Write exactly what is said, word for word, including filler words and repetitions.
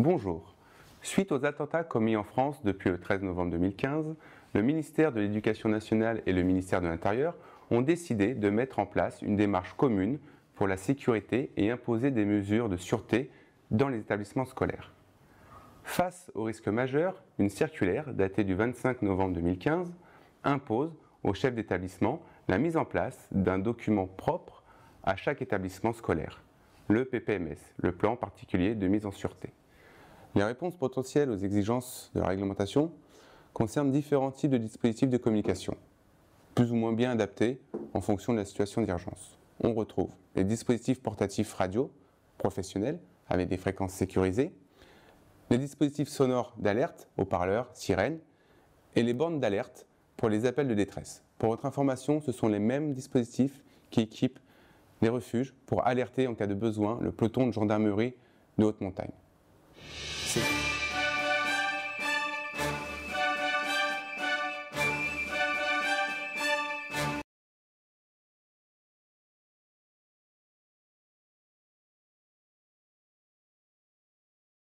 Bonjour. Suite aux attentats commis en France depuis le treize novembre deux mille quinze, le ministère de l'Éducation nationale et le ministère de l'Intérieur ont décidé de mettre en place une démarche commune pour la sécurité et imposer des mesures de sûreté dans les établissements scolaires. Face aux risques majeurs, une circulaire datée du vingt-cinq novembre deux mille quinze impose aux chefs d'établissement la mise en place d'un document propre à chaque établissement scolaire, le P P M S, le plan particulier de mise en sûreté. Les réponses potentielles aux exigences de la réglementation concernent différents types de dispositifs de communication, plus ou moins bien adaptés en fonction de la situation d'urgence. On retrouve les dispositifs portatifs radio professionnels avec des fréquences sécurisées, les dispositifs sonores d'alerte, haut-parleurs, sirènes, et les bornes d'alerte pour les appels de détresse. Pour votre information, ce sont les mêmes dispositifs qui équipent les refuges pour alerter en cas de besoin le peloton de gendarmerie de haute montagne. C'est